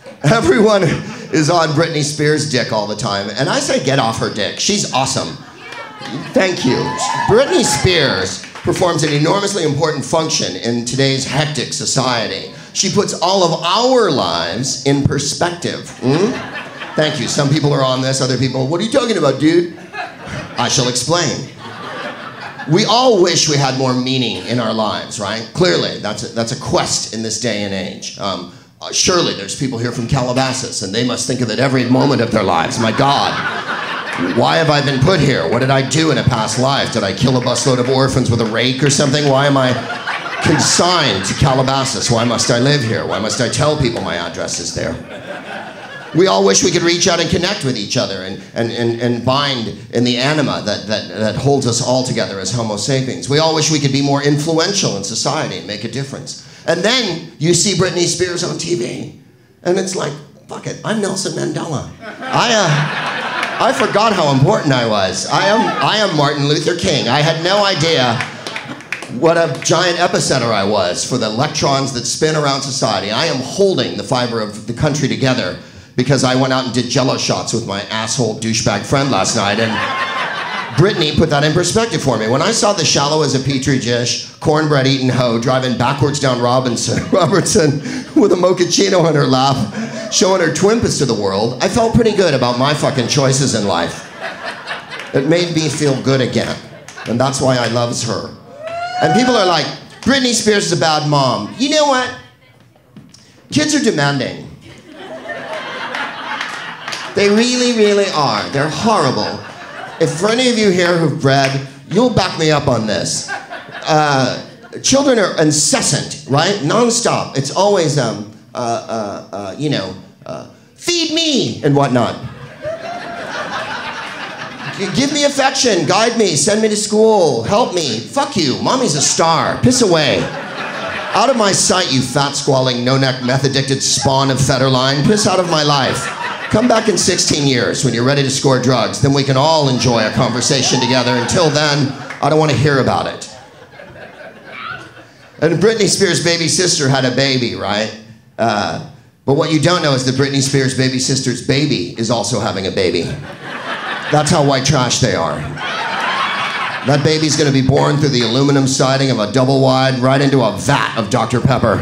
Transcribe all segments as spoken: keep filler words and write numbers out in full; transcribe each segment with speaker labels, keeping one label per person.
Speaker 1: Everyone is on Britney Spears' dick all the time, and I say get off her dick. She's awesome. Thank you. Britney Spears performs an enormously important function in today's hectic society. She puts all of our lives in perspective. Mm? Thank you. Some people are on this, other people, what are you talking about, dude? I shall explain. We all wish we had more meaning in our lives, right? Clearly, that's a, that's a quest in this day and age. Um, uh, surely there's people here from Calabasas, and they must think of it every moment of their lives. My God, why have I been put here? What did I do in a past life? Did I kill a busload of orphans with a rake or something? Why am I consigned to Calabasas? Why must I live here? Why must I tell people my address is there? We all wish we could reach out and connect with each other and, and, and, and bind in the anima that, that, that holds us all together as Homo sapiens. We all wish we could be more influential in society and make a difference. And then you see Britney Spears on T V, and it's like, fuck it, I'm Nelson Mandela. I, uh, I forgot how important I was. I am, I am Martin Luther King. I had no idea what a giant epicenter I was for the electrons that spin around society. I am holding the fiber of the country together because I went out and did jello shots with my asshole douchebag friend last night, and Britney put that in perspective for me. When I saw the shallow as a petri dish, cornbread eating hoe driving backwards down Robinson, Robertson with a mochaccino on her lap, showing her twimpus to the world, I felt pretty good about my fucking choices in life. It made me feel good again, and that's why I loves her. And people are like, Britney Spears is a bad mom. You know what? Kids are demanding. They really, really are. They're horrible. If for any of you here who've bred, you'll back me up on this. Uh, children are incessant, right? Non-stop. It's always, um, uh, uh, uh, you know, uh, feed me and whatnot. Give me affection, guide me, send me to school, help me. Fuck you, mommy's a star, piss away. Out of my sight, you fat, squalling, no-neck, meth-addicted spawn of Federline. Piss out of my life. Come back in sixteen years when you're ready to score drugs, then we can all enjoy a conversation together. Until then, I don't want to hear about it. And Britney Spears' baby sister had a baby, right? Uh, but what you don't know is that Britney Spears' baby sister's baby is also having a baby. That's how white trash they are. That baby's gonna be born through the aluminum siding of a double wide right into a vat of Doctor Pepper.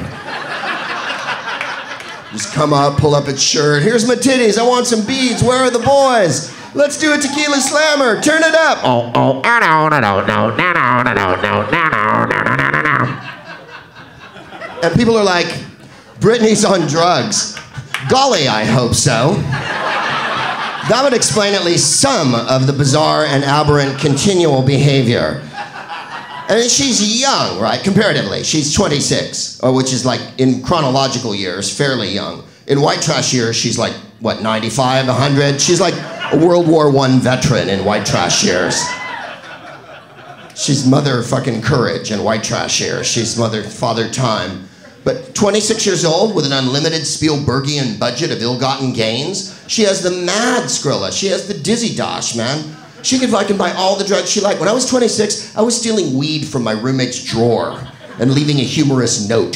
Speaker 1: Just come up, pull up its shirt. Here's my titties, I want some beads, where are the boys? Let's do a tequila slammer, turn it up. Oh, oh, no, no, no, no, no, no, no, no, no, no, no, no. And people are like, Britney's on drugs. Golly, I hope so. That would explain at least some of the bizarre and aberrant continual behavior. And she's young, right, comparatively. She's twenty-six, or which is like, in chronological years, fairly young. In white trash years, she's like, what, ninety-five, a hundred? She's like a World War One veteran in white trash years. She's mother fucking courage in white trash years. She's mother, father time. But twenty-six years old with an unlimited Spielbergian budget of ill-gotten gains, she has the mad Skrilla. She has the dizzy dosh, man. She could fucking buy all the drugs she liked. When I was twenty-six, I was stealing weed from my roommate's drawer and leaving a humorous note.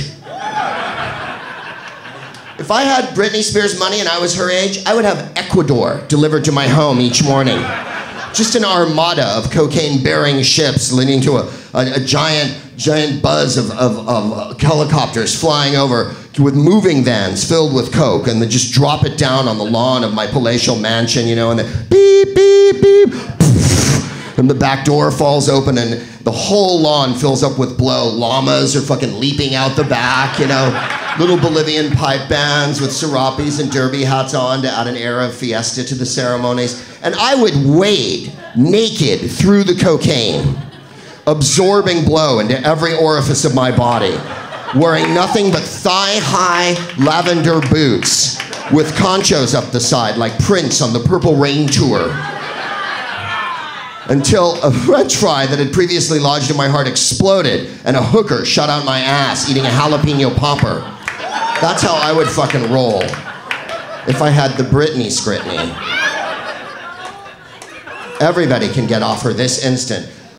Speaker 1: If I had Britney Spears money and I was her age, I would have Ecuador delivered to my home each morning. Just an armada of cocaine-bearing ships leading to a, a, a giant, giant buzz of, of, of helicopters flying over with moving vans filled with coke, and they just drop it down on the lawn of my palatial mansion, you know, and then beep, beep, beep, and the back door falls open and the whole lawn fills up with blow. Llamas are fucking leaping out the back, you know, little Bolivian pipe bands with serapes and derby hats on to add an air of fiesta to the ceremonies. And I would wade naked through the cocaine, absorbing blow into every orifice of my body, wearing nothing but thigh-high lavender boots with conchos up the side like Prince on the Purple Rain tour. Until a french fry that had previously lodged in my heart exploded and a hooker shot out my ass eating a jalapeno popper. That's how I would fucking roll if I had the Britney Scritney. Everybody can get off her this instant.